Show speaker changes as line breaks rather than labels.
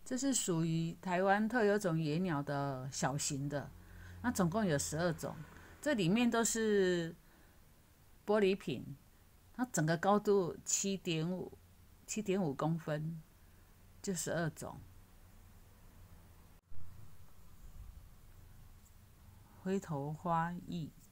这是属于台湾特有种野鸟的小型的，那总共有12种，这里面都是玻璃瓶，它整个高度7.5公分，就12种。灰头花翼。